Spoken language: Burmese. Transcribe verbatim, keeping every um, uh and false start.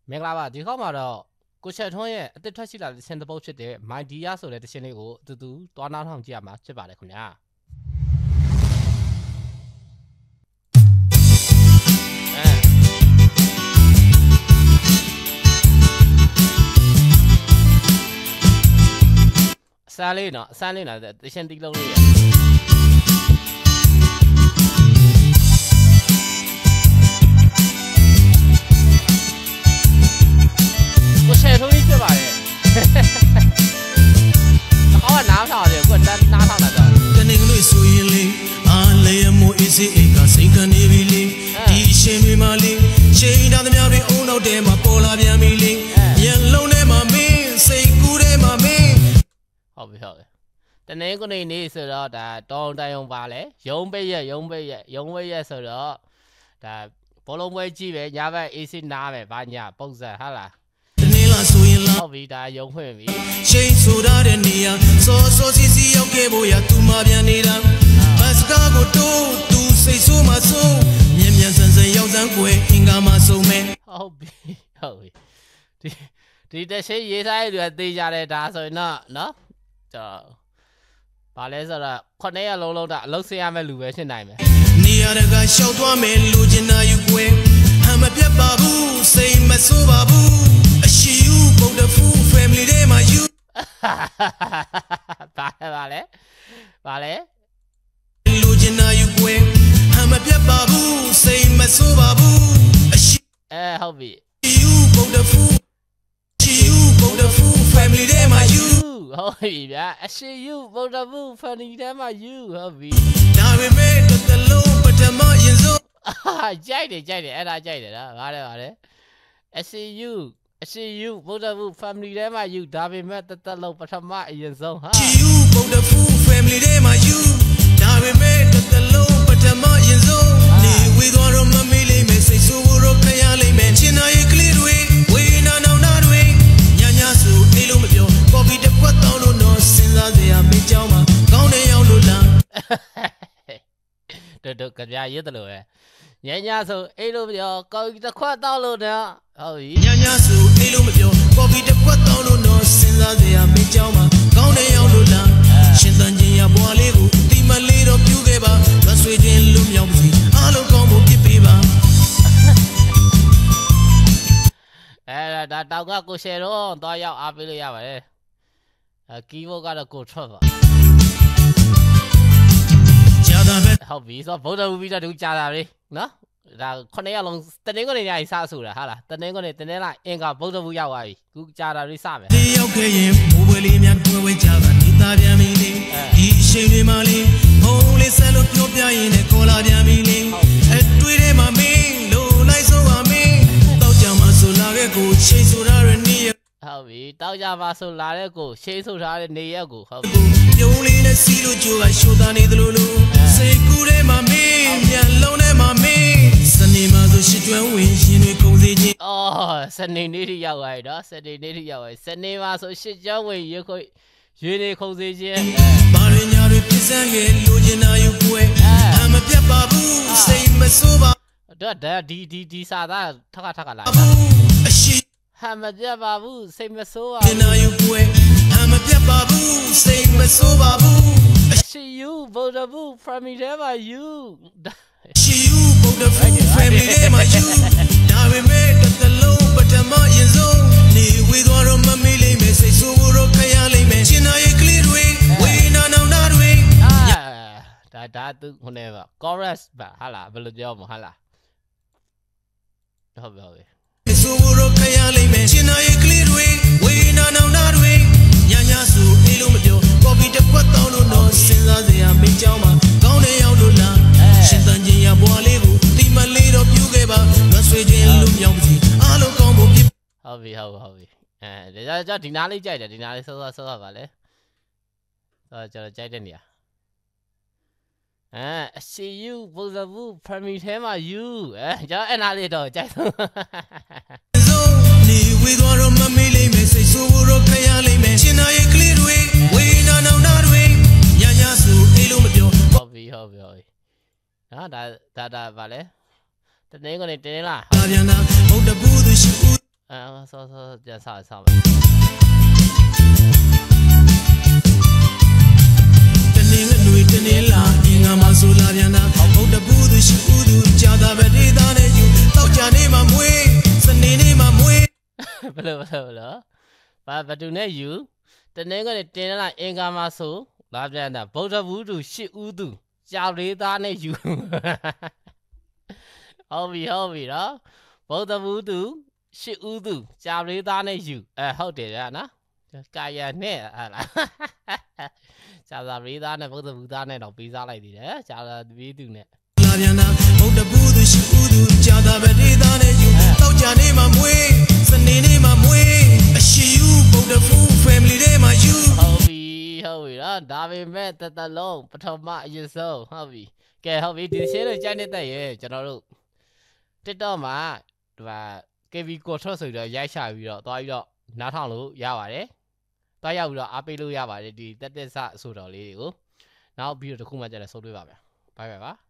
မင်္ဂလာပါဒီခေါက်မှာတော့ကိုချက်ထွန်းရဲ့အသစ်ထွက်ရှိလာတဲ့ရှင်သပုတ်ဖြစ်တဲ့ My Dear ဆိုတဲ့တခြင်းလေးကိုအတူတူတွားနားထောင်ကြည့်ရမှာဖြစ်ပါတယ်ခင်ဗျာအစမ်းလေးနော်အစမ်းလေးနော်တခြင်းတီးလုံးလေးကိုချက်ထွန်းကြီးဖြစ်ပါတယ်အော်နားထောင်တယ်ကိုတက်နားထောင်တာတော့တနေ့ကလေးဆိုရင်လေအားလည်းမို့အေးစေးအိတ်ကစိတ်ကနေပြီလေဒီရှင်တွေမှလေချိန်သားသမျှတွေအုံနောက်တဲမှာပေါ်လာပြန်ပြီလေမျက်လုံးထဲမှာမင်းစိတ်ကူးထဲမှာမင်းဟုတ်ပြီဟုတ်ပြီတနေ့ကနေ့နေဆိုတော့ဒါတောင်းတန်ုံပါလေရုံးပိတ်ရက်ရုံးပိတ်ရက်ရုံးပိတ်ရက်ဆိုတော့ဒါဘောလုံးပွဲကြည့်ပဲညဘက်အေးစေးနားပဲဘာညာပုံစံဟာလားဆိုရင်လာဟုတ်ပြီဒါရုံဖွင့်ပြီရှိန်ဆိုရတဲ့နေရာစောစောစီစီရောက်ခဲ့ဖို့ရသူမပြန်နေတာဘတ်စကားကိုတိုးသူစိတ်ဆိုးမှဆုံးမြင်မြန်ဆန်ဆန်ရောက်စမ်းကွယ်အင်္ဂါမှဆုံးမဲ့ဟုတ်ပြီဟုတ်ပြီဒီဒီတရှိရေးစားရတဲ့တေးကြတယ်ဒါဆိုရင်တော့နော်ကြော်ဘာလဲဆိုတော့ခုနှစ်ရက်လုံးလုံးတာအလုပ်ဆင်းရမယ့်လူပဲဖြစ်နိုင်မယ်နေရာတကရှောက်သွားမယ်လူကျင်နာယူကွယ်ဟမ်မပြတ်ပါဘူးစိတ်မဆိုးပါဘူးYou both the full family day my you ဘာလဲဘာလဲဘာလဲလူကျင်နာယူကွယ်ဟမ်မပြတ်ပါဘူးစိတ်မဆိုးပါဘူးအဲဟုတ်ပြီ You both the full You both the full family day my you ဟုတ်ပြီဗျာအရှိ You both the full family day my you ဟုတ်ပြီဒါပေမဲ့တလုံးပထမရင်စိုးကြိုက်တယ်ကြိုက်တယ်အဲ့ဒါကြိုက်တယ်နော်ဗါတယ်ဗါတယ်အရှိ You I see you, both of you, family day, my you, David met the Talo, but I'm my zone. You, both of you, family day, my you, David met the Talo, but I'm my zone. We don't know me, say so, Kayali, mention I clear way, we not know not way. Yanyasu, Ilumio, Bobby the Quatano, no, since they are made Jama, Gone out Lula. The Dokaya Yellow. Yanyasu, Ilumio, go the Quatano now. Oh, Yanyasu, Ilumio, Bobby the Quatano, no, since they are made Jama, Gone out Lula. Shintangia Boalego, Tima Lido Pugeba, that's within Lumio, Alo Combo Kipiba. Eh, that dog go share on, die out, I believe. A Kivo got a good trouble. How be so both of we do Jari, no? The Cornea long standing on the ice, Hala, the name on it, the Nella, and got both of you away. Good Jara Risame. The okay, William, with Java, Italian, Ishi Mali, Holy Salutopia in a cola diamini, and Twitty Mami, low nice over me, Dojama Sulago, Chase Urania. How we Dojama Sulago, Chase Urania go. You only see you, I should have need Lulu. Say good, Mami, Yalone Mami. Oh, Sunday needy Yaway, Sunday needy Yaway, Sunday was so shit Yaway, you could unique Barina represent Lugina, you quit. I'm a Piababu, same as Soba. That D D D Sada, Takataka. I'm a Piababu, same as Soba. You quit. I'm a Piababu, same as Soba. I see you, Bodabu, from me, never you. She you, both the full family day, my you. Now we made the low, but I'm not your zone. With one of my millie, say so, Kayali, mention I clear way. We not know not way. Ah, that that whenever. Chorus, but hala, Velodio, hala. So, Kayali, mention I clear way. We not know not way. Yanyasu, Ilumio, Bobby the Quatano, no, since they are big Jama, Gone out Lula. Shintangia Boalego, Tima Lido Pugeba, that's where they look young. Alo Combo Kip. Hobby, hobby. Eh, there's a Dinali Jada, Dinali Sola Sola Valley. So, Jadania. Eh, see you, both of you, permit him or you, eh? And I little Jason. With one of my millie, say so, Kayali, mention I clear way. We not know not way. Yanyasu, Ilumio. Hobby, hobby, hobby. Ah, that, that, vale. The name on it, Dela. ဆောဆောပြန်စားစားတနင်္ဂနွေတနင်္လာအင်္ဂါမှာဆိုလာပြန်တာဘုဒ္ဓဘုသူရှိဥသူကြာတာပဲဒေသနဲ့ယူတောက်ကြနေမှာမွေးစနေနေ့မှာမွေးဘယ်လိုဘယ်လိုလဲဘာဘသူနဲ့ယူတနင်္ဂနွေတင်းလာအင်္ဂါမှာဆိုလာပြန်တာဗုဒ္ဓဘုသူရှစ်ဦးသူကြာလေးသားနဲ့ယူဟုတ်ပြီဟုတ်ပြီနော်ဗုဒ္ဓဘုသူရှစ်ဦးသူကြာလေးသားနဲ့ယူအဲဟုတ်တယ်ဗျာနော်ကာယနဲ့ဟာလားကြာသာလေးသားနဲ့ဗုဒ္ဓဘုသားနဲ့တော့ပေးစားလိုက်သေးတယ်ကြာသာပြီးသူနဲ့လာပြန်တာဗုဒ္ဓဘုသူရှစ်ဦးသူကြာသာပဲဒေသနဲ့ယူတောက်ကြနေမှာမွေးစနေနေ့မှာမွေးအရှိယူဗုဒ္ဓဘု family တွေမှာယူဟုတ်ပြီဟုတ်ပြီနော်ဒါပေမဲ့တတလုံးပထမအရင်ဆုံးဟုတ်ပြီကဲဟုတ်ပြီဒီရှင်းလို့ကြိုက်နေတဲ့ရေကျွန်တော်တို့ TikTok မှာဒီမှာ K V Control ဆိုတော့ရိုက်ချပြီးတော့သွားပြီးတော့နားထောင်လို့ရပါတယ်သွားရောက်ပြီးတော့အားပေးလို့ရပါတယ်ဒီတက်တက်ဆဆိုတော်လေးတွေကိုနောက်ပြီးတော့တစ်ခုမှကြတယ်ဆုံးတွေ့ပါမယ်ဘိုင်ဘိုင်ပါ